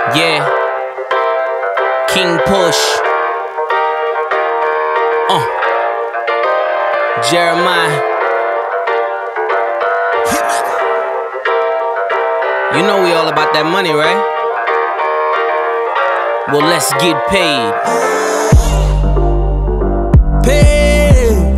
Yeah, King Push, Jeremih. You know we all about that money, right? Well, let's get paid. Paid,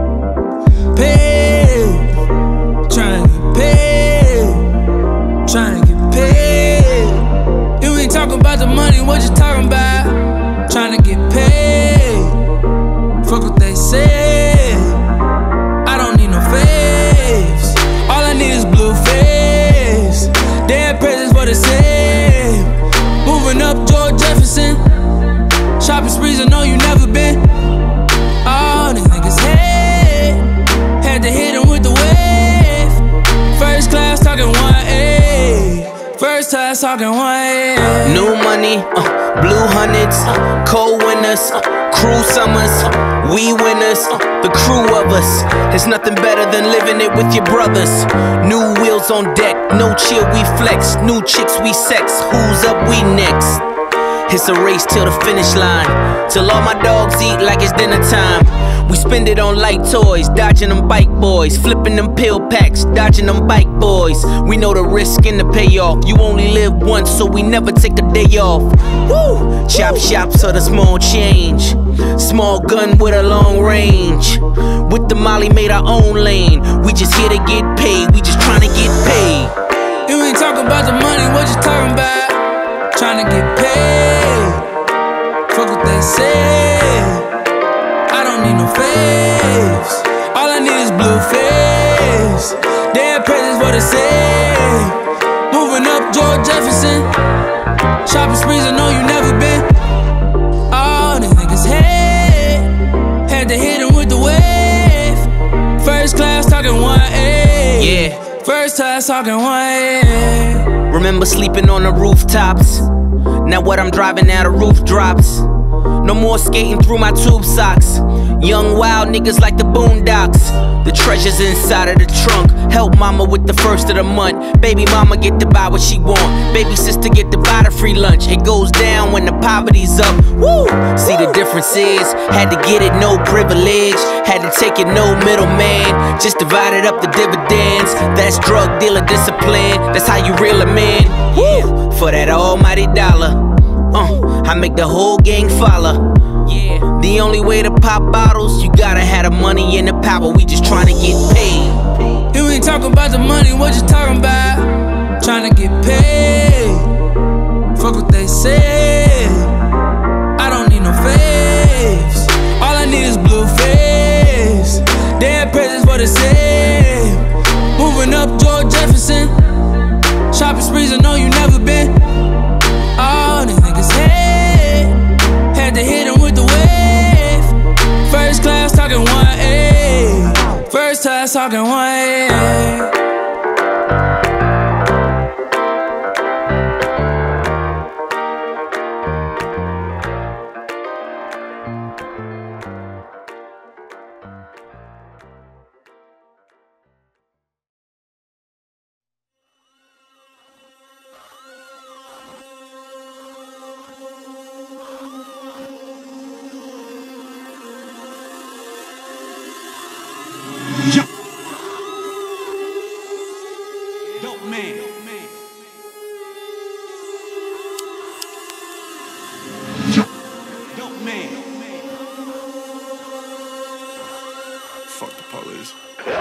trying to get paid, trying to get paid. You ain't talking about the money, what you talking about? Trying to get paid. Fuck what they say. I don't need no faves. All I need is blue face. They had presents for the same. Moving up George Jefferson. Shopping sprees I know you never been. All these niggas hate. Had to hit them with the wave. First class talking 1A. First class talking 1A. New money, blue hundreds, cold winters, cruel summers, we winners, the crew of us. There's nothing better than living it with your brothers. New wheels on deck, no chill, we flex. New chicks, we sex, who's up, we next. It's a race till the finish line, till all my dogs eat like it's dinner time. We spend it on light toys, dodging them bike boys, flipping them pill packs, dodging them bike boys. We know the risk and the payoff. You only live once, so we never take a day off. Woo! Chop shops for the small change, small gun with a long range. With the Molly made our own lane. We just here to get paid, we just trying to get paid. You ain't talking about the money, what you talking about? Trying to get paid. Fuck what they say. I don't need no faves. All I need is blue face. They had presents for the same. Moving up George Jefferson. Shopping sprees I know you never been. All these niggas hate. Had to hit them with the wave. First class talking 1A. Yeah. First class talking 1A. Remember sleeping on the rooftops. Now what I'm driving now the roof drops. No more skating through my tube socks. Young wild niggas like the Boondocks. The treasures inside of the trunk. Help mama with the first of the month. Baby mama get to buy what she want. Baby sister get to buy the free lunch. It goes down when the poverty's up. Woo! See the difference is, had to get it, no privilege. Had to take it, no middleman. Just divided up the dividends. That's drug dealer discipline. That's how you reel 'em in. Woo! For that almighty dollar. I make the whole gang follow. Yeah. The only way to pop bottles, you gotta have the money and the power. We just trying to get paid. You ain't talking about the money, what you talking about? Trying to get paid. Fuck what they say. I don't need no faves. All I need is blue face. They had presents for the same. Moving up George Jefferson. Shopping sprees I know you never been. All these niggas hate. Had to hit them with the wave. First class talking 1A. First class talking 1A. Fuck the police.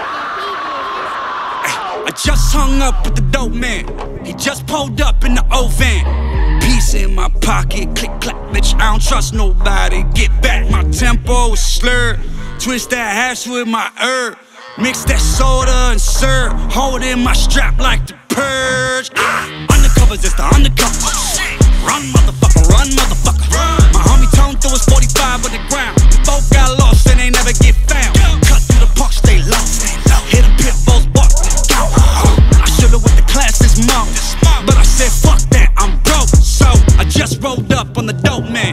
I just hung up with the dope man. He just pulled up in the old van. Piece in my pocket, click clack, bitch. I don't trust nobody. Get back, my tempo is slurred. Twist that hash with my herb. Mix that soda and syrup. Hold in my strap like the purge. Undercovers, it's the undercover. Run, motherfucker, run, motherfucker. My homie Tone threw his 45 on the ground. We both got lost and they never get found. Cut through the park, stay low. Hit them pit bulls, bark, let's go. I should've went to class this month, but I said fuck that, I'm broke. So I just rolled up on the dope man.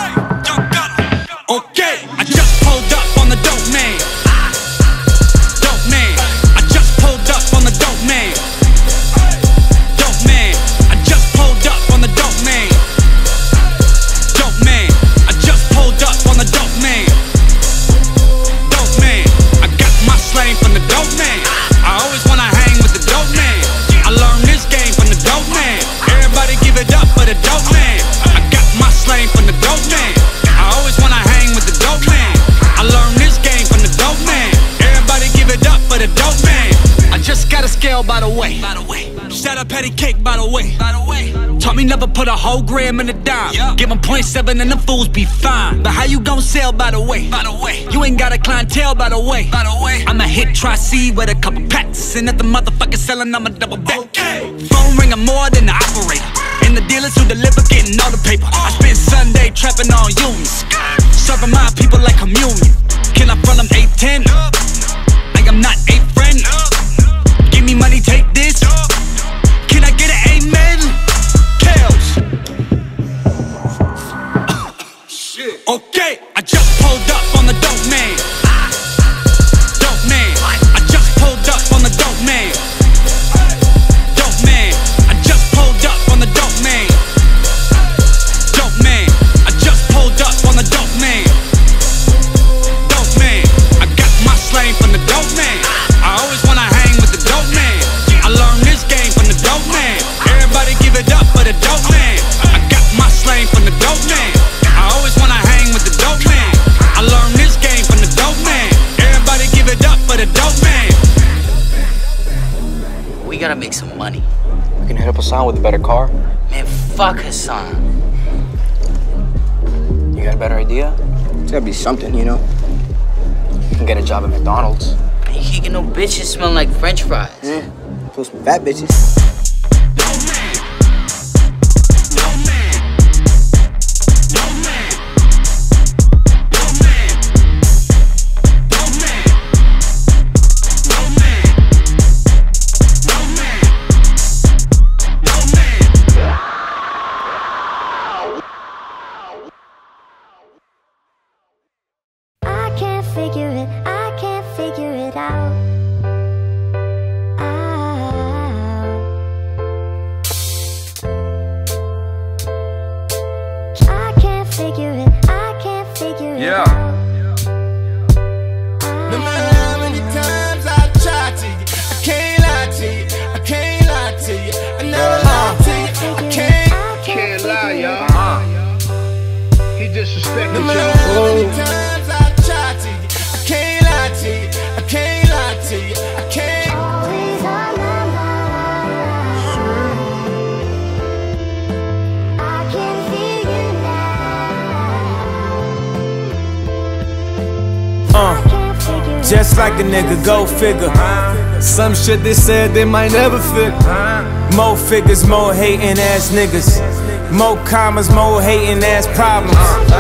Okay, I just pulled up on the dope man. Dope man, I just pulled up on the dope man. Dope man, I just pulled up on the dope man. sell, by the way. Shout out Patty Cake, by the way. Taught me never put a whole gram in a dime. Give them 0.7 and them fools be fine. But how you gon' sell, by the way? You ain't got a clientele, by the way. I'ma hit Tri-C with a couple packs. And if the motherfucker selling, I'ma double back. Phone ringing more than the operator. And the dealers who deliver getting all the paper. I spend Sunday trapping on unions. Serving my people like communion. Can I front them 810? Like I'm not a friend. Give me money, take this. Can I get an amen? Kales. Okay, I just pulled up on the dope man. Dope man. I just pulled up on the dope man. Dope man. I just pulled up on the dope man. Dope man. I just pulled up on the dope man. Dope man. I got my slang from the dope man. I always wanna hang with the dope man. I learned this game from the dope man. Everybody give it up for the dope man. I got my slang from the dope man. I always wanna hang with the dope man. I learned this game from the dope man. Everybody give it up for the dope man. We gotta make some money. We can hit up Hassan with a better car. Man, fuck Hassan. You got a better idea? It's gotta be something, you know? You can get a job at McDonald's. Man, you can't get no bitches smelling like French fries. Yeah, pull some fat bitches. Just like a nigga, go figure. Some shit they said they might never fit. More figures, more hating ass niggas. More commas, more hating ass problems.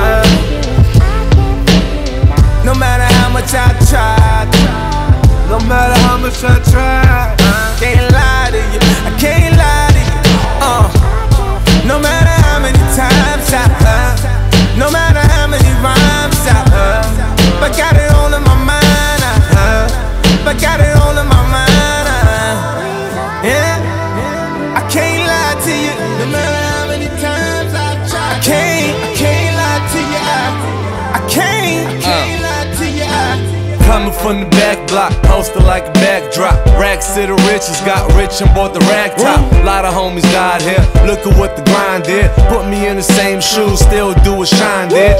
No matter how much I tried, no matter how much I tried, can't lie to you, I can't lie to you. No matter how many times I heard, no matter how many rhymes I heard, but got it all in my mind. But got it all in my mind. Yeah, I can't lie to you. No matter how many times I try, I can't lie to you. I can't lie to you. Coming from the back block, posted like a backdrop. Racks to the riches, got rich and bought the rag top. Lot of homies died here. Look at what the grind did. Put me in the same shoes, still do what Shine did.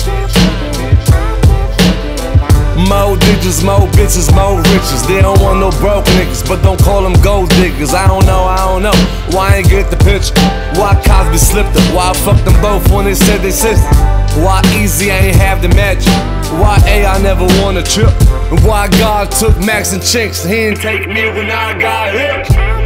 More digits, more bitches, more riches. They don't want no broke niggas, but don't call them gold diggers. I don't know why I ain't get the picture. Why Cosby slipped up? Why I fucked them both when they said they sisters? Why Easy I ain't have the magic? Why I never won a trip? And why God took Max and Chinks? He didn't take me when I got hit.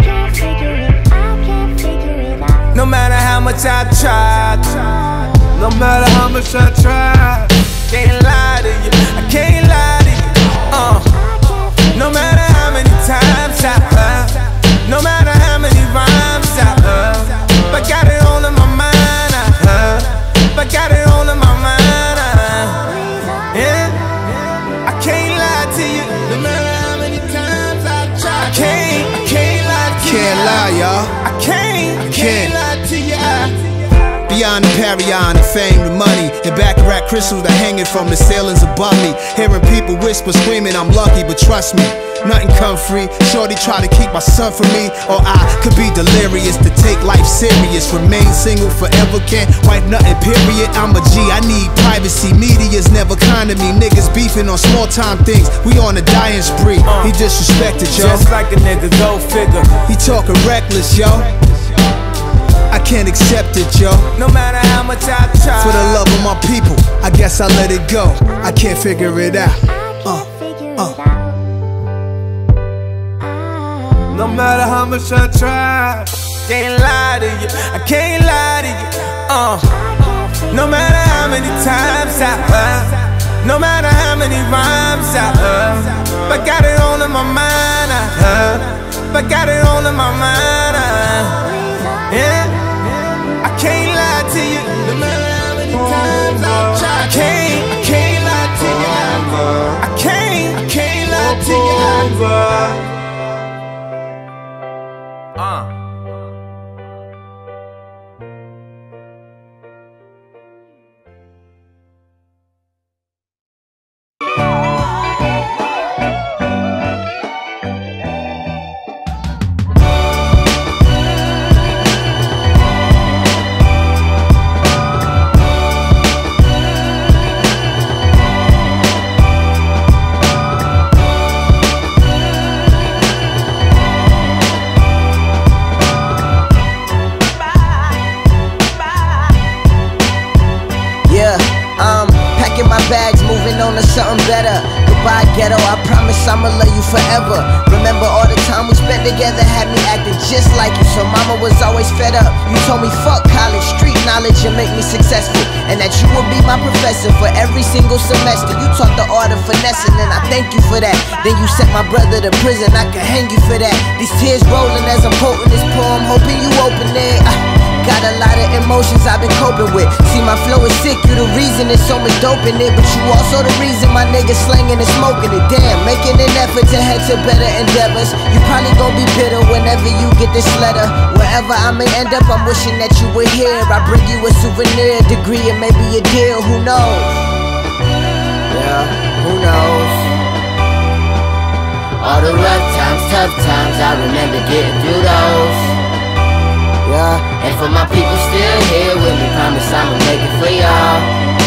No matter how much I tried, no matter how much I tried, can't lie to you, I can't lie to you. No matter how many times I heard, no matter how many rhymes I heard, but got it all in my mind. I heard, but got it all in my mind. Yeah, I can't lie to you. No matter how many times I try, I can't lie to you. Can't lie, y'all. I can't lie to you. Beyond the Parion, the fame, the money, and Baccarat crystals that hanging from the ceilings above me. Hearing people whisper, screaming, I'm lucky, but trust me, nothing come free. Shorty try to keep my son from me, or I could be delirious to take life serious. Remain single forever, can't wipe nothing, period. I'm a G, I need privacy. Media's never kind to me. Niggas beefing on small time things. We on a dying spree. He disrespected, yo. Just like a nigga, go figure. He talking reckless, yo. I can't accept it, yo. No matter how much I try. For the love of my people, I guess I let it go. I can't figure it out. No matter how much I try, can't lie to you. I can't lie to you. No matter how many times I heard, no matter how many rhymes I heard, but got it all in my mind. I heard, but got it all in my mind. Yeah, I can't lie to you. No matter how many times I try, I can't lie to you. I can't lie to you. Something better. Goodbye ghetto, I promise I'ma love you forever. Remember all the time we spent together had me acting just like you. So mama was always fed up. You told me fuck college, street knowledge and make me successful, and that you would be my professor for every single semester. You taught the art of finessing and I thank you for that. Then you sent my brother to prison, I could hang you for that. These tears rolling as I'm quoting this poem, hoping you open it. Got a lot of emotions I've been coping with. See, my flow is sick, you the reason there's so much dope in it, but you also the reason my niggas slanging and smoking it. Damn, making an effort to head to better endeavors. You probably gon' be bitter whenever you get this letter. Wherever I may end up, I'm wishing that you were here. I bring you a souvenir, degree, and maybe a deal, who knows? Yeah, who knows? All the rough times, tough times, I remember getting through those. Yeah, and for my people still here with me, promise I'ma make it for y'all.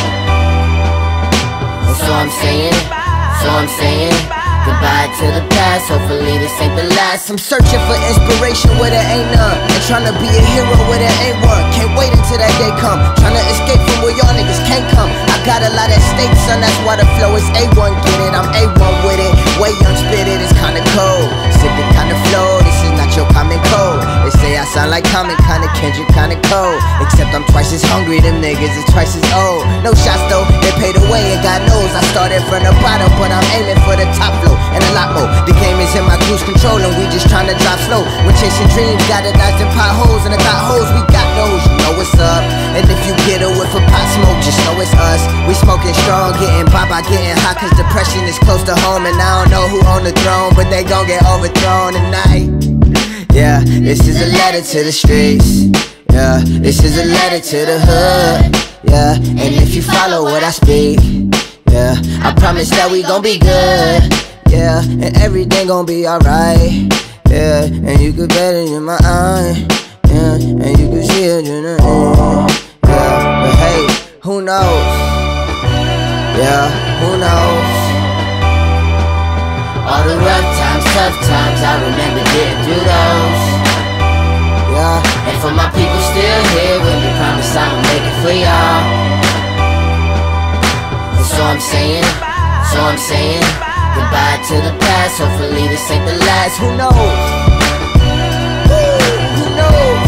And so I'm saying goodbye to the past, hopefully this ain't the last. I'm searching for inspiration where there ain't none, and trying to be a hero where there ain't one. Can't wait until that day come, trying to escape from where y'all niggas can't come. I got a lot at stake, son, that's why the flow is A1, get it? I'm A1 with it, way young spitted, it's kinda cold. Sipping kinda flow, this is not your common code. They say I sound like Common, kinda Kendrick, kinda cold. Except I'm twice as hungry, them niggas is twice as old. No shots though, they paid away and God knows I started from the bottom, but I'm aiming for the top flow and a lot more. The game is in my cruise control and we just tryna drive slow. We're chasing dreams, gotta dodge them potholes and the thought holes, we got those, you know what's up. And if you get a whiff of pot smoke, just know it's us. We smoking strong, getting by getting hot, cause depression is close to home. And I don't know who on the throne, but they gon' get overthrown tonight. Yeah, this is a letter to the streets. Yeah, this is a letter to the hood. Yeah, and if you follow what I speak, yeah, I promise that we gon' be good. Yeah, and everything gon' be alright. Yeah, and you could bet it in my eye. Yeah, and you can see it in the air. Yeah, but hey, who knows? Yeah, who knows? All the rough times, tough times, I remember getting through those. Yeah, and for my people still here with me, promise I'ma make it for y'all. And so I'm saying goodbye to the past, hopefully this ain't the last. Who knows? Who knows?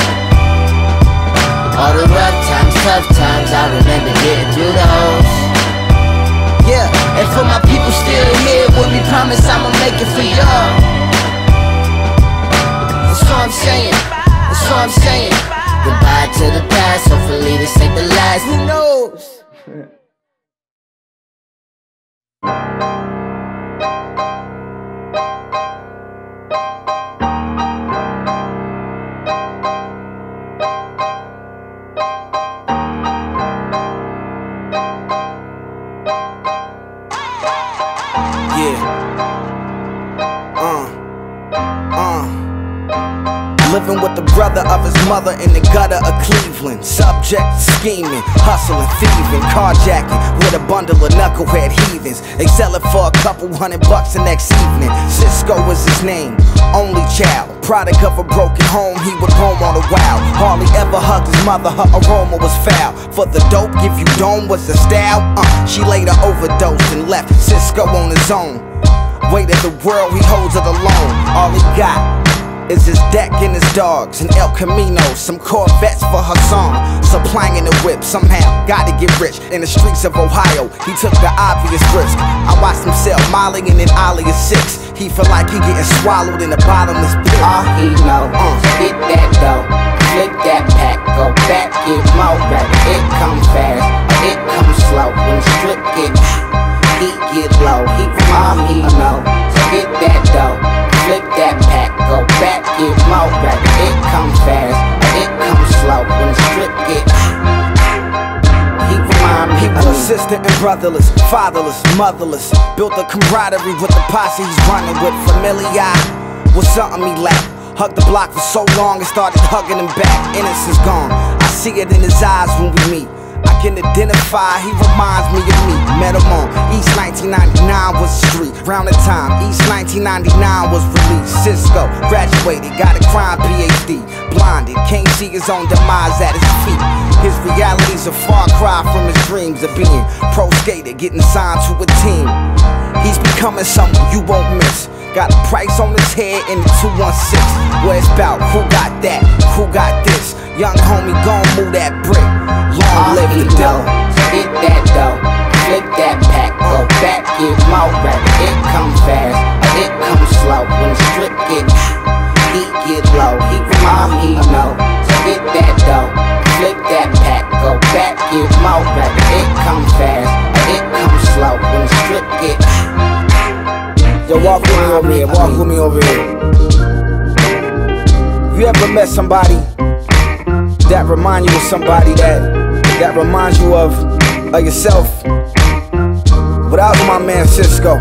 All the rough times, tough times, I remember getting through those. Yeah, and for my people still here with me, promise I'ma make it for y'all. That's all I'm saying, goodbye to the past, hopefully this ain't the last. Who knows? mother in the gutter of Cleveland. Subject to scheming, hustling, thieving, carjacking with a bundle of knucklehead heathens. They sell it for a couple $100 the next evening. Cisco was his name, only child, product of a broken home. He would roam on the wild. Hardly ever hugged his mother, her aroma was foul. For the dope, give you dome was the style. She later overdosed and left Cisco on his own. Weighted the world, he holds it alone. All he got is his deck and his dogs and El Camino, some Corvettes for her song. Supplying the whip, somehow gotta get rich. In the streets of Ohio, he took the obvious risk. I watched him sell Molly and then Ollie is 6. He feel like he getting swallowed in a bottomless pit. All he know, get that dough, flip that pack, go back, get more back. It come fast, it come slow. When the strip get he get low. All he know, get that dough, flip that pack, go back, get more back. It come fast, it come slow. When the strip get he was assistant and brotherless, fatherless, motherless. Built a camaraderie with the posse he's running with. Familiar was something he lacked. Hugged the block for so long and started hugging him back. Innocence gone, I see it in his eyes when we meet. I can identify, he reminds me of me. Met him on East 1999 was the street. Round the time East 1999 was released. Cisco graduated, got a crime PhD. Blinded, can't see his own demise at his feet. His reality's a far cry from his dreams of being pro skater, getting signed to a team. He's becoming someone you won't miss. Got a price on his head in the 216. Where it's about who got that, who got this. Young homie gon' move that brick. Long live the dough. Get that dough, flip that pack, go back, get more back. It come fast, it come slow. When the strip get he get low. All he know, get that dough, flip that pack, go back, get more back. It come fast, it come slow. When the strip get yo, walk with me over here, walk with me over here. You ever met somebody that remind you of somebody that reminds you of yourself? Well, that was my man Cisco.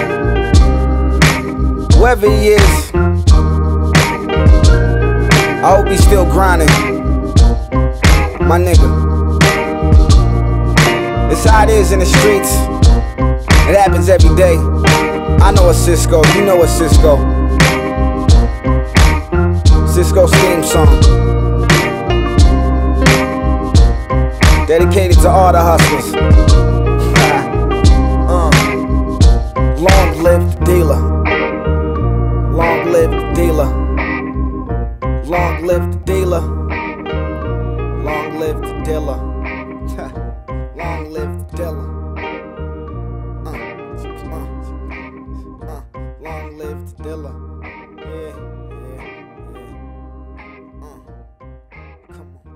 Whoever he is, I hope he's still grinding. My nigga. It's how it is in the streets. It happens every day. I know a Cisco, you know a Cisco. Cisco's theme song. Dedicated to all the hustlers. Long live the dealer. Long live the dealer. Long live the dealer. Long live the dealer. Long live the dealer. Long live the dealer. Yeah, yeah, yeah. Come on.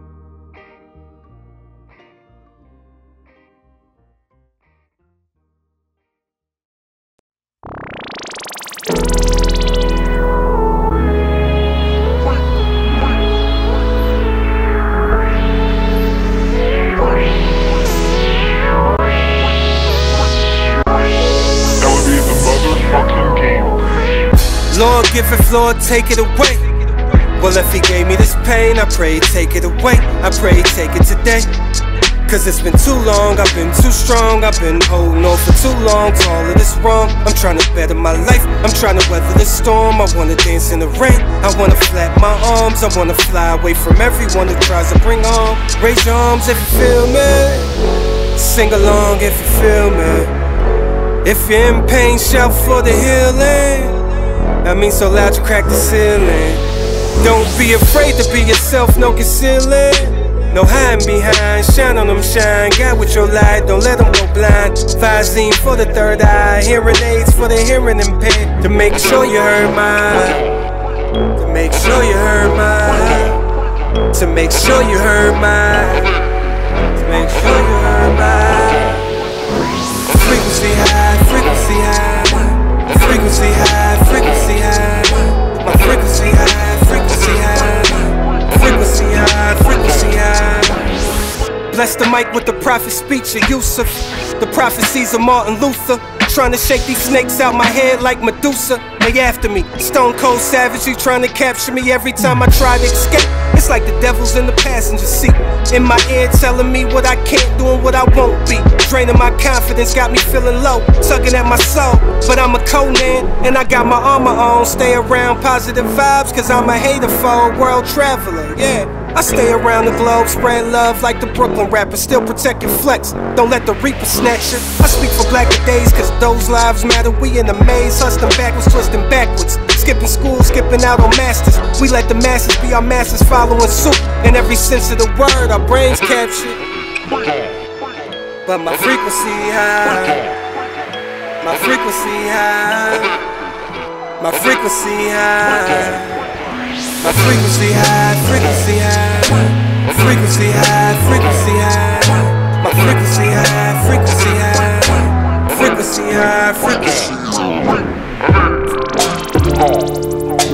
Lord, give it, Lord, take it away. Well, if he gave me this pain, I pray take it away. I pray take it today. Cause it's been too long, I've been too strong. I've been holding on for too long to all of this wrong. I'm trying to better my life, I'm trying to weather the storm. I wanna dance in the rain, I wanna flap my arms. I wanna fly away from everyone who tries to bring harm. Raise your arms if you feel me, sing along if you feel me. If you're in pain, shout for the healing. I mean so loud you crack the ceiling. Don't be afraid to be yourself, no concealing. No hiding behind, shine on them shine. God with your light, don't let them go blind. Visine for the third eye, hearing aids for the hearing impaired. To make sure you heard mine. To make sure you heard mine. To make sure you heard mine. To make sure you heard mine. Frequency high, frequency high. Frequency high, frequency high. My frequency high, frequency high. Frequency high, frequency high. Bless the mic with the prophet speech of Yusuf. The prophecies of Martin Luther. trying to shake these snakes out my head like Medusa. They after me, stone cold savagery trying to capture me every time I try to escape. It's like the devil's in the passenger seat, in my ear telling me what I can't do and what I won't be. Draining my confidence, got me feeling low, tugging at my soul. But I'm a Conan, and I got my armor on. Stay around positive vibes, cause I'm a hater for a world traveler, yeah. I stay around the globe, spread love like the Brooklyn rappers. Still protect your flex, don't let the reaper snatch it. I speak for blacker days, cause those lives matter. We in the maze, hustling backwards, twisting backwards. Skipping school, skipping out on masters. We let the masses be our masters, following suit. In every sense of the word, our brains capture. But my frequency high. My frequency high. My frequency high. My frequency high, frequency high, frequency high, frequency high, my frequency high, frequency high, frequency high, frequency high.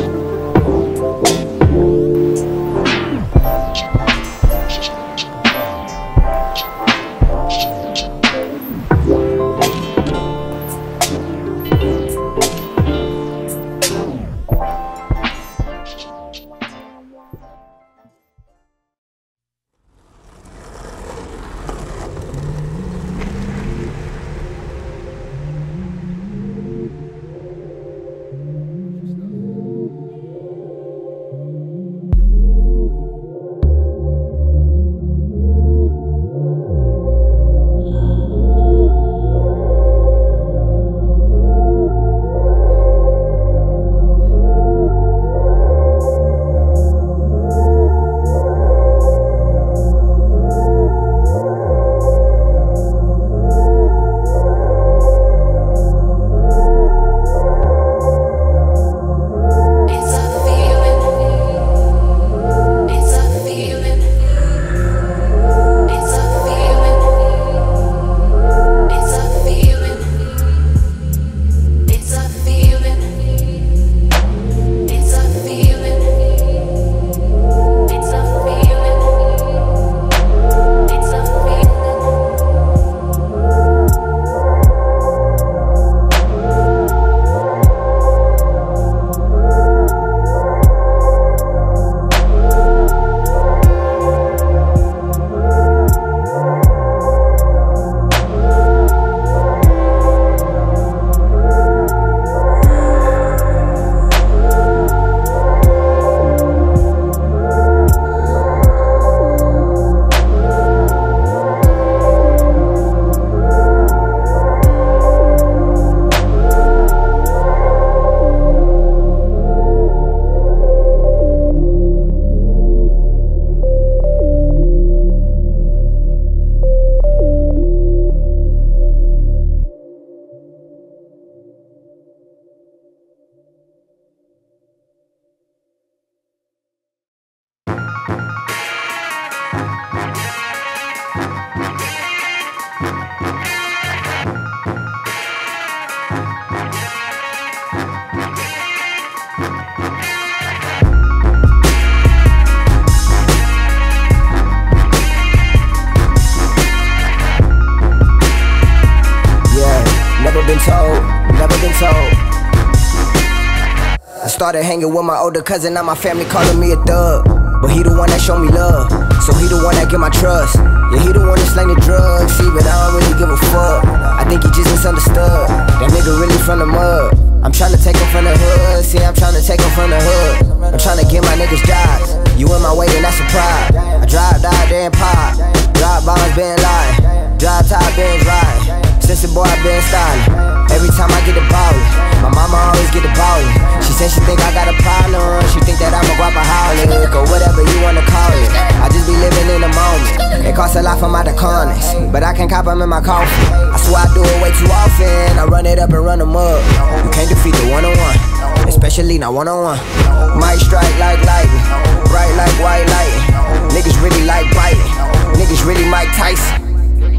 Started hanging with my older cousin, now my family calling me a thug. But he the one that showed me love, so he the one that get my trust. Yeah, he the one that slang the drugs, see, but I don't really give a fuck. I think he just misunderstood, that nigga really from the mud. I'm tryna take him from the hood, see, I'm tryna take him from the hood. I'm tryna get my niggas jobs, you in my way and that's a pride. I drive, die, then pop, drive bombs, been lying, drive top, been riding. Since the boy I been styling. Every time I get the ballin', my mama always get the ballin'. She said she think I got a problem, she think that I'm a guapaholic or whatever you wanna call it. I just be living in the moment. It costs a lot for my deconners, but I can cop them in my coffin. I swear I do it way too often. I run it up and run them up. You can't defeat the one-on-one, especially not one-on-one. Might strike like lightning, bright like white light. Niggas really like biting, niggas really Mike Tyson.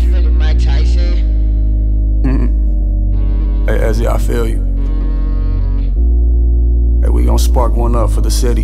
Hey, Ezzy, I feel you. Hey, we gon' spark one up for the city.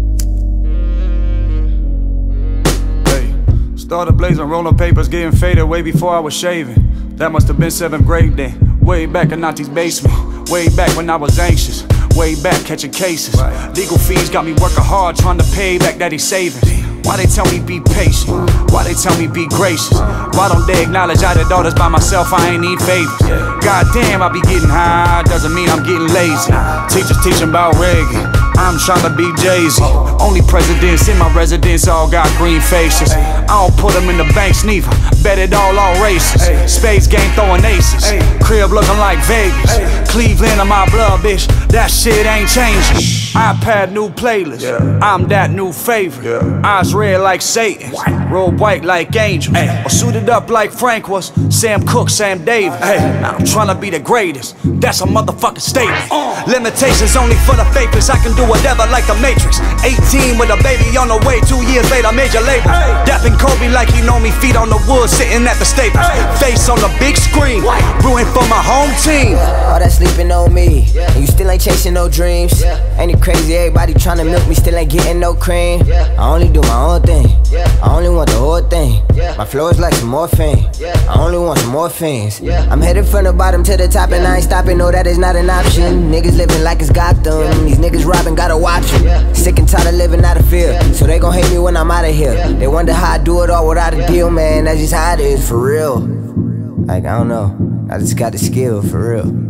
Hey, started blazing, rolling papers, getting faded way before I was shaving. That must have been 7th grade then. Way back in Auntie's basement. Way back when I was anxious. Way back catching cases. Legal fees got me working hard trying to pay back daddy's savings. Why they tell me be patient? Why they tell me be gracious? Why don't they acknowledge I had daughters by myself, I ain't need favors? Goddamn, I be getting high, doesn't mean I'm getting lazy. Teachers teaching about Reagan, I'm trying to be Jay-Z. Only presidents in my residence all got green faces. I don't put them in the banks neither, bet it all races. Spades game throwing aces, crib looking like Vegas. Cleveland in my blood, bitch, that shit ain't changing. iPad new playlist, I'm that new favorite. Eyes red like Satan, robe white like angels, or suited up like Frank was, Sam Cooke, Sam Davis. I'm trying to be the greatest, that's a motherfucking statement. Limitations only for the faithless, I can do whatever like the Matrix. 18 with a baby on the way, 2 years later major label. Death and Kobe like he know me, feet on the wood, sitting at the Staples. Face on the big screen, rooting for my home team. All that sleeping on me, and you still ain't chasing no dreams. Ain't it crazy, everybody trying to milk me, still ain't getting no cream. I only do my own thing, I only want the whole thing. My flow is like some morphine, I only want some more fiends. I'm headed from the bottom to the top and I ain't stopping, no that is not an option. Niggas living like it's Gotham, these niggas robbing, gotta watch them. Sick and tired of living out of fear, so they gon' hate me when I'm out of here. They wonder how I do it all without a deal, man, that's just how it is, for real. Like, I don't know, I just got the skill, for real.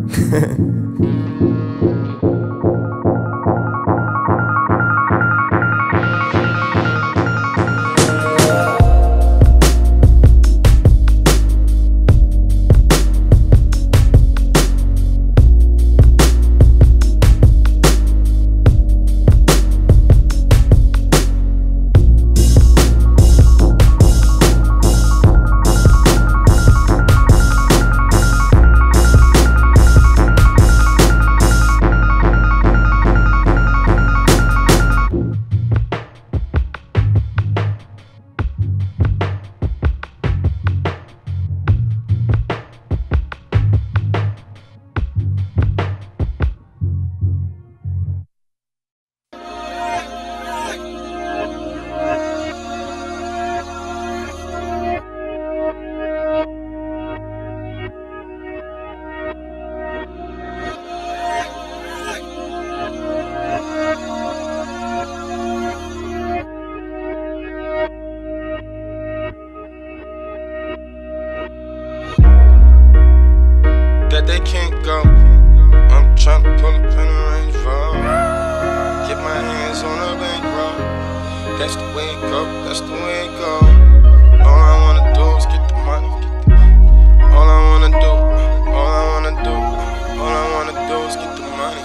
That they can't go. I'm tryna pull up in a Range Rover, get my hands on a bankroll. That's the way it go, that's the way it go. All I wanna do is get the money. All I wanna do, all I wanna do, all I wanna do is get the money.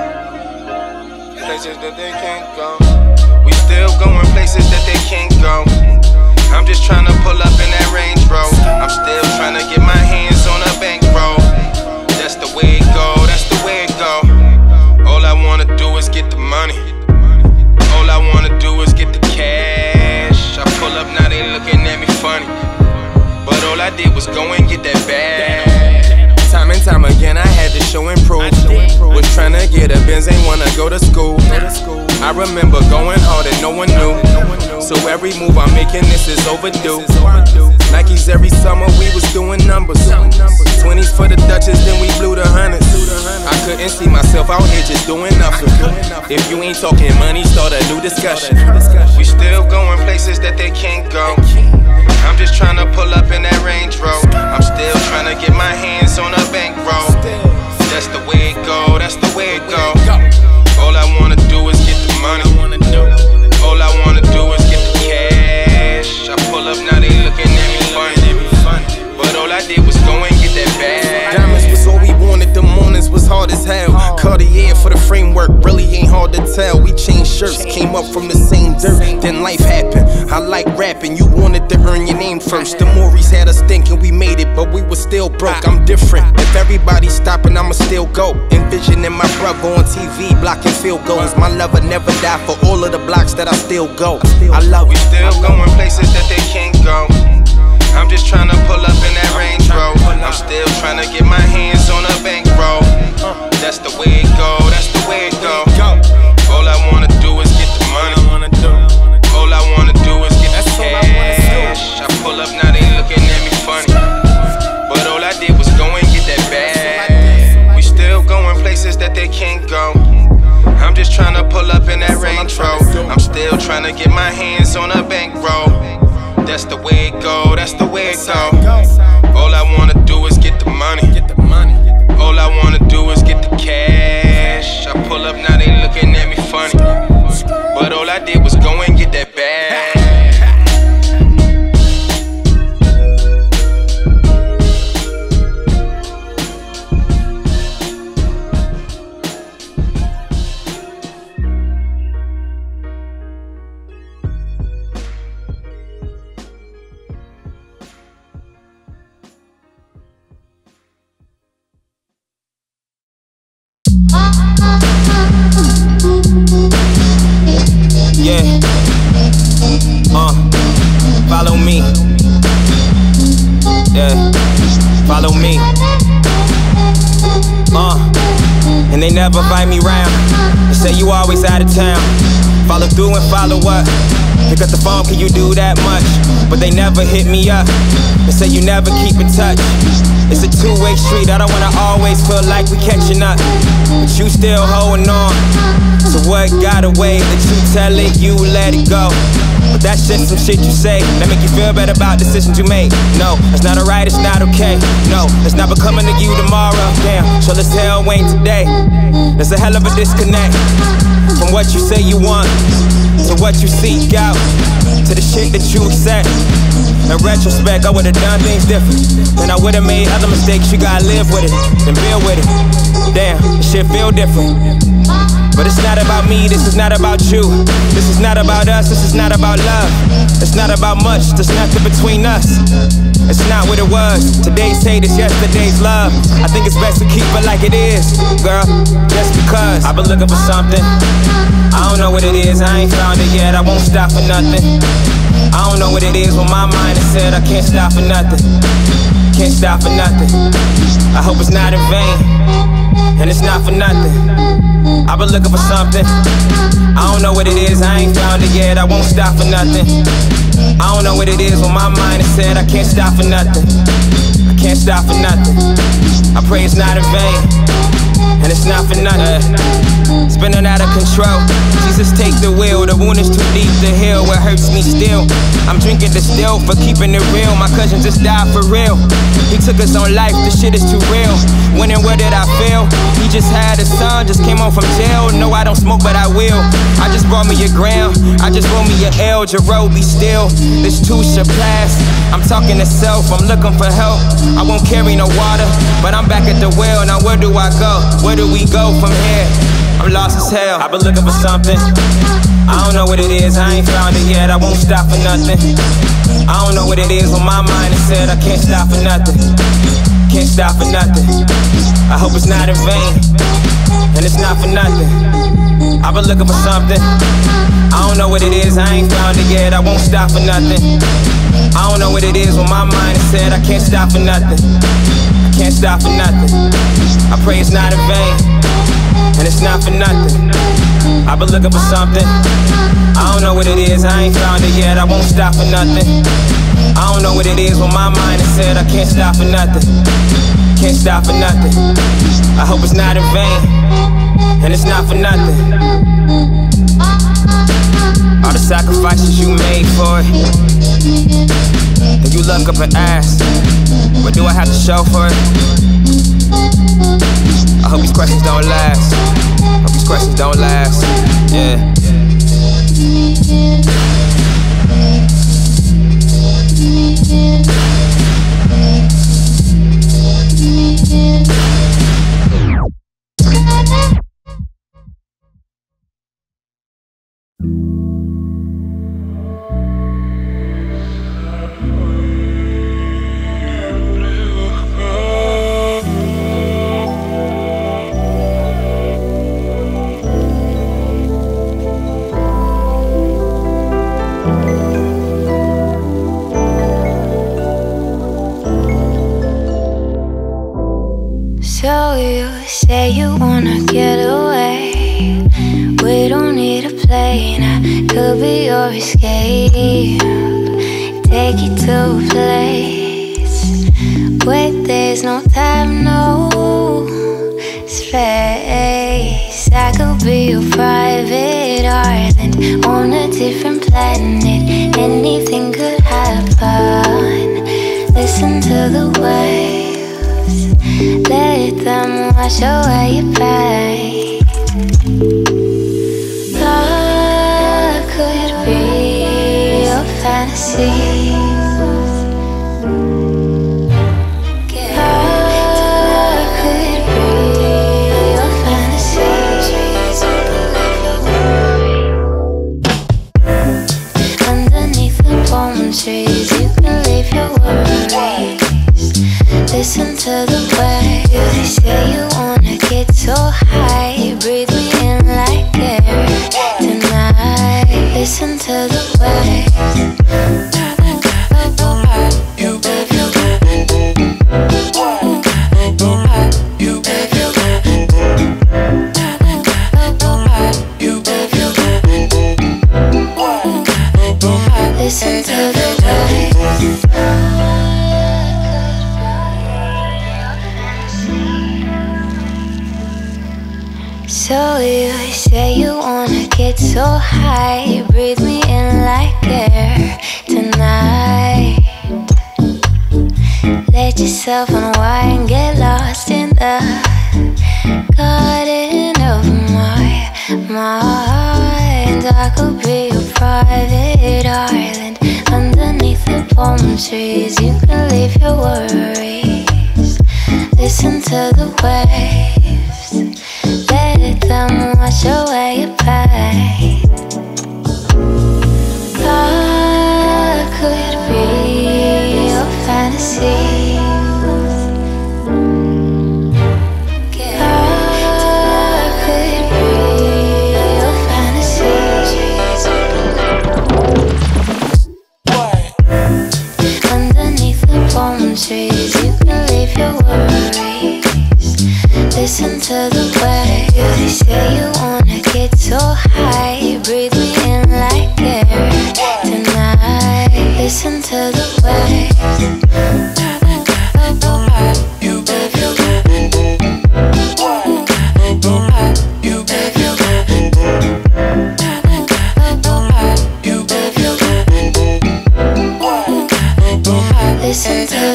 Places that they can't go. We still going places that they can't go. I'm just tryna pull up in that Range Rover. I'm still tryna get my hands on a bankroll. That's the way it go, that's the way it go. All I wanna do is get the money. All I wanna do is get the cash. I pull up, now they looking at me funny, but all I did was go and get that bag. Time and time again I had to show and prove. Was tryna get a Benz, ain't wanna go to school. I remember going hard and no one knew, so every move I'm making, this is overdue. Nikes every summer, we was doing numbers. 20s for the Dutchess, then we blew the hundreds. I couldn't see myself out here just doing nothing. If you ain't talking money, start a new discussion. We still going places that they can't go. I'm just trying to pull up in that Range Rover. I'm still trying to get my hands on a bankroll. That's the way it go, that's the way it go. All I wanna do is get the money. All I wanna do is get the cash. I pull up, now they looking at me funny, but all I did was go and get that bag. Diamonds was all we wanted, the mornings was hard as hell. Cartier for the framework, really ain't hard to tell. We changed shirts, came up from the same dirt, then life happened. I like rapping, you wanted to earn your name first. The Maurice had us thinking we made it, but we were still broke. I'm different, if everybody's stopping, I'ma still go. Envisioning my brother on TV, blocking field goals. My lover never died for all of the blocks that I still go. I love it. We still going places that they can't go. I'm just tryna pull up in that Range Rover. I'm still tryna get my hands on a bankroll. That's the way it go, that's the way it go. All I wanna do is get the money. All I wanna do is get the cash. I pull up, now they looking at me funny, but all I did was go and get that bag. That's the way it go, that's the way it go. All I wanna do is get the money. All I wanna do is get the cash. I pull up, now they looking at me funny. But all I did was go and get that bag. Yeah, follow me. Yeah, follow me. And they never invite me round. They say you always out of town. Follow through and follow up. Pick up the phone, can you do that much? But they never hit me up. They say you never keep in touch. It's a two-way street, I don't wanna always feel like we catching up. But you still holding on. So what got away? That you tell it, you let it go. But that's just some shit you say that make you feel better about decisions you made. No, it's not alright, it's not okay. No, it's not becoming to you tomorrow. Damn, sure as hell ain't today. There's a hell of a disconnect from what you say you want to what you seek out, to the shit that you accept. In retrospect, I would've done things different. Then I would've made other mistakes. You gotta live with it, then build with it. Damn, this shit feel different. But it's not about me, this is not about you. This is not about us, this is not about love. It's not about much, there's nothing between us. It's not what it was. Today's hate is yesterday's love. I think it's best to keep it like it is, girl, just because I've been looking for something. I don't know what it is, I ain't found it yet. I won't stop for nothing. I don't know what it is when my mind has said I can't stop for nothing. Can't stop for nothing. I hope it's not in vain, and it's not for nothing. I've been looking for something. I don't know what it is, I ain't found it yet. I won't stop for nothing. I don't know what it is when my mind has said I can't stop for nothing. I can't stop for nothing. I pray it's not in vain, and it's not for nothing. Spinning out of control. Jesus, take the wheel. The wound is too deep to heal. It hurts me still. I'm drinking the still for keeping it real. My cousin just died for real. He took us on life. This shit is too real. When and where did I fail? He just had a son, just came home from jail. No, I don't smoke, but I will. I just brought me a gram. I just brought me a L. Jerreau, be still. This too should pass. I'm talking to self. I'm looking for help. I won't carry no water, but I'm back at the well. Now where do I go? Where do we go from here? I'm lost as hell. I've been looking for something. I don't know what it is, I ain't found it yet. I won't stop for nothing. I don't know what it is when my mind has said I can't stop for nothing. Can't stop for nothing. I hope it's not in vain, and it's not for nothing. I've been looking for something. I don't know what it is, I ain't found it yet. I won't stop for nothing. I don't know what it is when my mind has said I can't stop for nothing. I can't stop for nothing. I pray it's not in vain, and it's not for nothing. I've been looking for something. I don't know what it is, I ain't found it yet. I won't stop for nothing. I don't know what it is when my mind has said I can't stop for nothing. Can't stop for nothing. I hope it's not in vain, and it's not for nothing. All the sacrifices you made for it, and you look up and ask, what do I have to show for it? I hope these questions don't last. Hope these questions don't last. Yeah. So you say you wanna get away. We don't need a plane, I could be your escape. Take you to a place where there's no time, no space. I could be your private island on a different planet. Anything could happen. the waves. Let them wash away your pain. Love could be your fantasy. Trees, you can leave your worries. Listen to the waves. They say you wanna get so high. Breathe me in like air tonight. Listen to the waves. Listen to the waves. So you say you wanna get so high. Breathe me in like air tonight. Let yourself unwind, get lost in the garden of my mind. I could be your private island underneath the palm trees. You can leave your worries. Listen to the waves. Let them wash away your pain. Love could be your fantasy. Trees, you can leave your worries. Listen to the waves. They say you wanna get so high. Breathe me in like air tonight. Listen to the waves. Listen to the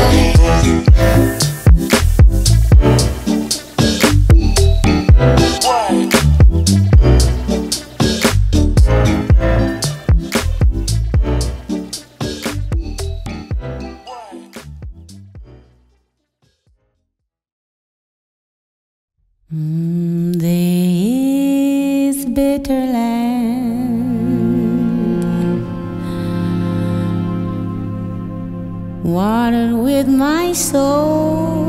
This bitter land, watered with my soul,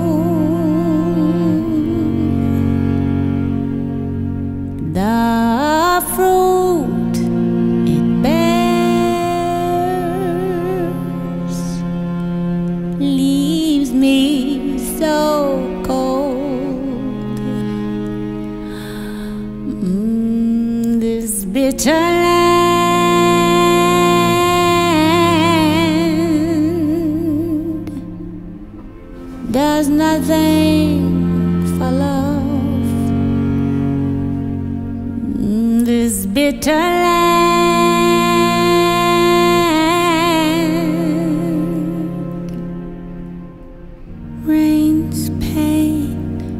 the fruit it bears leaves me so cold. This bitter land does nothing for love. This bitter land rains pain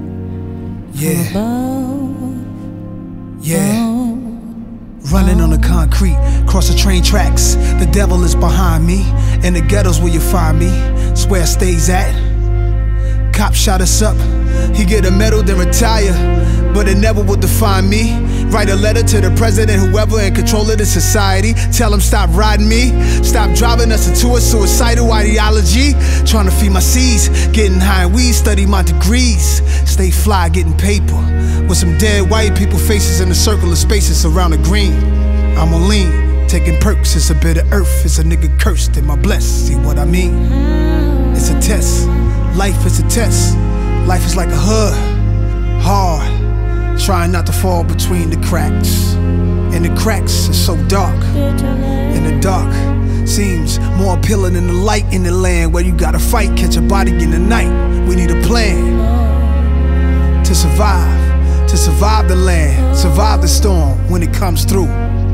above. Yeah. Running on the concrete, cross the train tracks. The devil is behind me. In the ghettos where you find me, it's where I stays at. Cop shot us up. He get a medal, then retire. But it never will define me. Write a letter to the president, whoever in control of the society. Tell him stop riding me. Stop driving us into a suicidal ideology. Trying to feed my seeds. Getting high in weed, study my degrees. Stay fly, getting paper. With some dead white people faces in a circle of spaces around the green. I'm on lean, taking perks. It's a bit of earth. It's a nigga cursed. Am I blessed? See what I mean? It's a test. Life is a test. Life is like a hood. Hard. Trying not to fall between the cracks. And the cracks are so dark. And the dark seems more appealing than the light in the land where you gotta fight, catch a body in the night. We need a plan to survive the land, survive the storm when it comes through.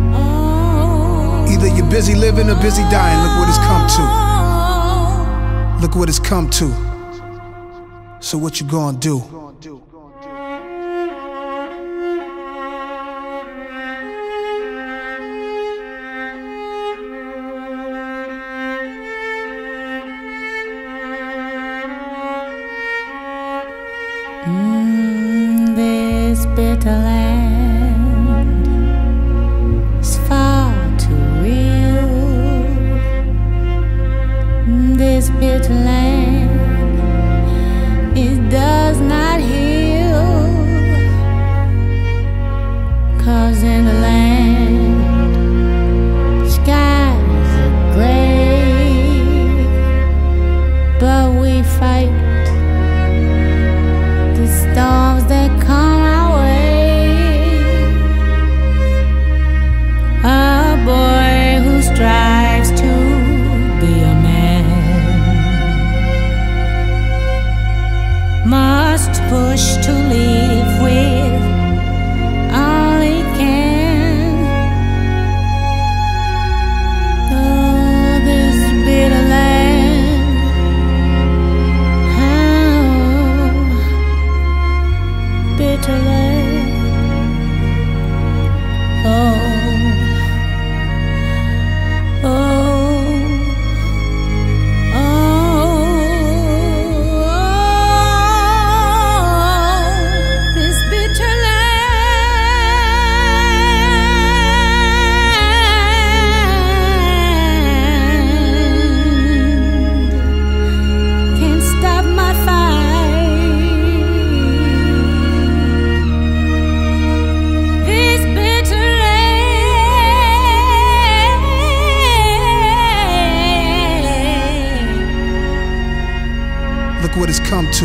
Either you're busy living or busy dying, look what it's come to. Look what it's come to. So what you gonna do? This bitter land is far too real. This bitter land, it does not heal. 'Cause in the land, skies are gray, but we fight the storms that come our way. A boy who strives to be a man must push to live with all he can. Oh, this bitter land, bitter land. Oh, this bitter land can't stop my fight. This bitter land. Look what it's come to.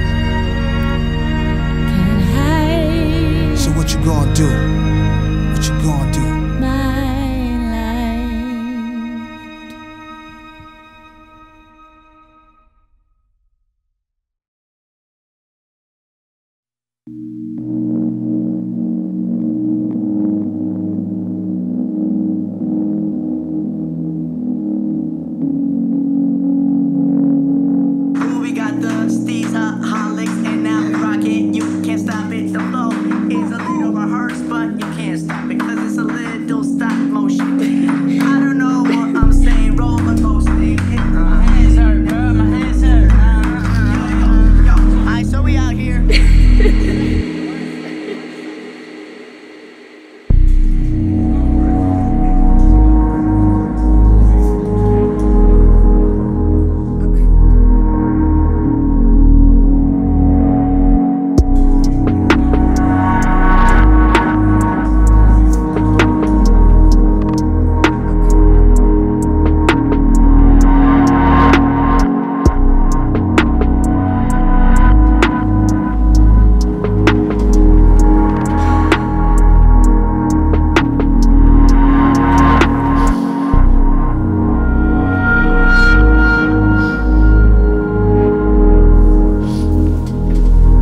So what you gonna do? What you gonna do? We got the steez, holics, and now we rockin'. You can't stop it. The flow is a little rehearsed, but you can't stop it 'cause it's a little stop motion. I don't know what I'm saying, roller coaster. My hands hurt, bro. My hands hurt. Yo, alright, so we out here.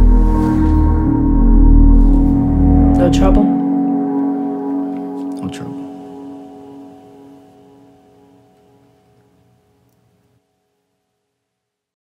No trouble? No trouble.